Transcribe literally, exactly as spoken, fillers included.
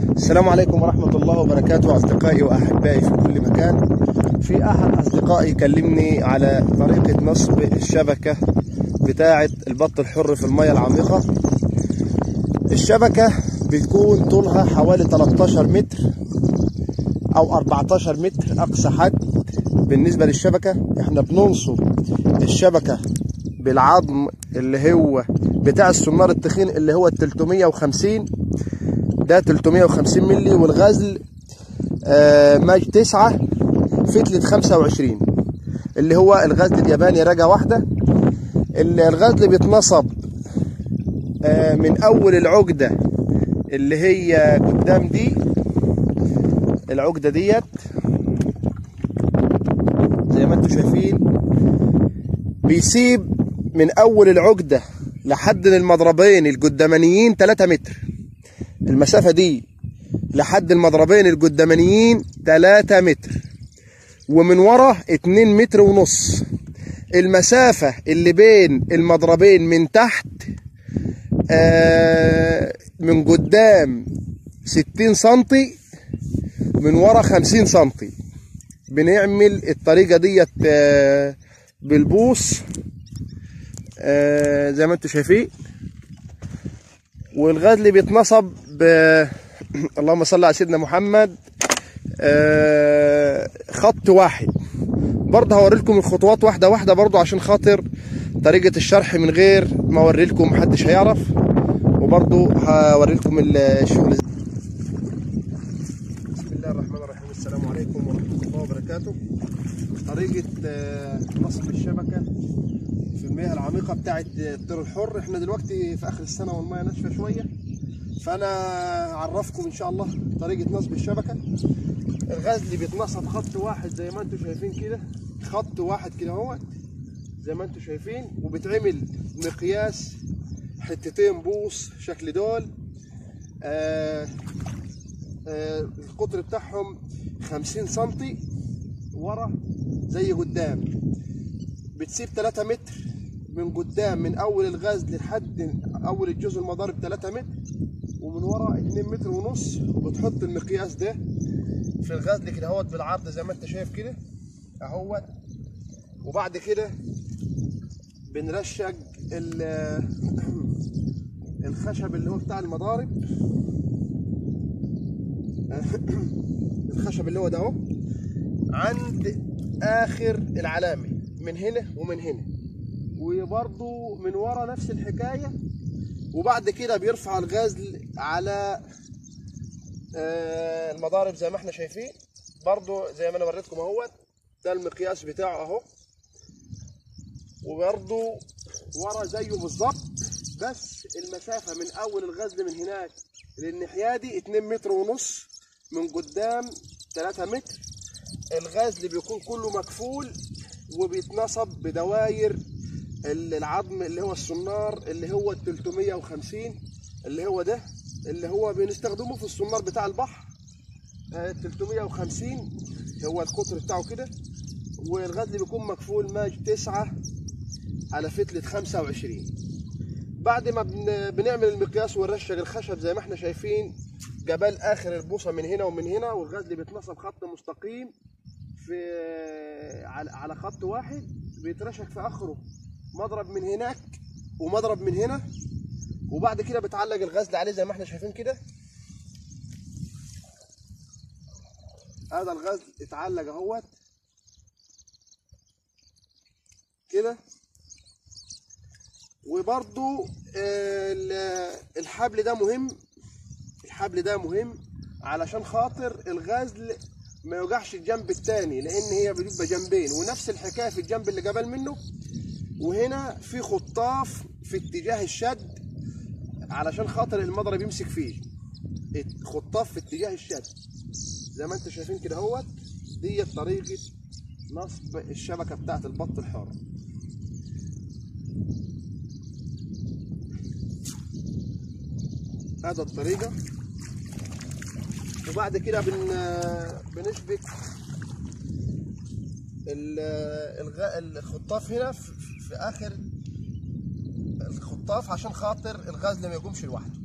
السلام عليكم ورحمة الله وبركاته أصدقائي وأحبائي في كل مكان. في أحد أصدقائي كلمني على طريقة نصب الشبكة بتاعة البط الحر في المياه العميقة. الشبكة بتكون طولها حوالي ثلاثة عشر متر أو أربعة عشر متر أقصى حد. بالنسبة للشبكة احنا بننصب الشبكة بالعظم اللي هو بتاع السنار التخين اللي هو ثلاثمية وخمسين، ده ثلاثمية وخمسين مللي، والغزل آه ماج تسعة فتلة خمسة وعشرين اللي هو الغزل الياباني رجة واحدة. الغزل بيتنصب آه من أول العقدة اللي هي قدام دي، العقدة ديت زي ما انتم شايفين، بيسيب من أول العقدة لحد المضربين القدامانيين ثلاثة متر. المسافة دي لحد المضربين القدامانيين ثلاثة متر، ومن ورا اتنين متر ونص. المسافة اللي بين المضربين من تحت آه من قدام ستين سنتي، من ورا خمسين سنتي. بنعمل الطريقة ديت آه بالبوص آه زي ما انتم شايفين. والغزل بيتنصب ب اللهم صل على سيدنا محمد آه خط واحد. برضه هوري لكم الخطوات واحده واحده برضه عشان خاطر طريقه الشرح من غير ما اوري لكم محدش هيعرف، وبرضه هوري لكم الشغل. بسم الله الرحمن الرحيم. السلام عليكم ورحمه الله وبركاته. طريقه آه نصب الشبكه في المياه العميقه بتاعت الطير الحر. احنا دلوقتي في اخر السنه والمياه ناشفه شويه، فانا اعرفكم ان شاء الله طريقه نصب الشبكه. الغزل بيتنصب خط واحد زي ما انتم شايفين كده، خط واحد كده اهوت زي ما انتم شايفين، وبتعمل مقياس حتتين بوص شكل دول. آه آه القطر بتاعهم خمسين سنتي ورا زي قدام. بتسيب ثلاثة متر من قدام، من اول الغزل لحد اول الجزء المضارب ثلاثة متر، ومن ورا اتنين متر ونص. وبتحط المقياس ده في الغزل كده اهوت بالعرض زي ما انت شايف كده اهوت. وبعد كده بنرشق الخشب اللي هو بتاع المضارب الخشب اللي هو ده اهو عند اخر العلامه، من هنا ومن هنا، وبرضو من ورا نفس الحكايه. وبعد كده بيرفع الغزل على المضارب زي ما احنا شايفين، برضو زي ما انا وريتكم اهوت. ده المقياس بتاعه اهو، وبرضو ورا زيه بالظبط، بس المسافه من اول الغزل من هناك للناحيه دي اتنين متر ونص، من قدام ثلاثة متر. الغزل بيكون كله مكفول وبيتنصب بدواير العظم اللي هو السنار اللي هو ثلاثمية وخمسين، اللي هو ده اللي هو بنستخدمه في السنار بتاع البحر. ثلاثمية وخمسين هو القطر بتاعه كده. والغزل بيكون مكفول ماج تسعة على فتلة خمسة وعشرين. بعد ما بنعمل المقياس ونرشق الخشب زي ما احنا شايفين جبال اخر البوصه من هنا ومن هنا، والغزل بيتنصب خط مستقيم في على خط واحد، بيترشق في اخره مضرب من هناك ومضرب من هنا. وبعد كده بتعلق الغزل عليه زي ما احنا شايفين كده. هذا الغزل اتعلق اهوت كده. وبرضو الحبل ده مهم، الحبل ده مهم علشان خاطر الغزل ما يوجعش الجنب التاني، لان هي بتبقى جنبين. ونفس الحكايه في الجنب اللي قبل منه. وهنا في خطاف في اتجاه الشد علشان خاطر المضرب يمسك فيه، خطاف في اتجاه الشد زي ما انتم شايفين كده اهوت. دي طريقه نصب الشبكه بتاعت البط الحر. هذا الطريقه. وبعد كده بن بنشبك الخطاف هنا في اخر الخطاف عشان خاطر الغزل ما يقومش لوحده.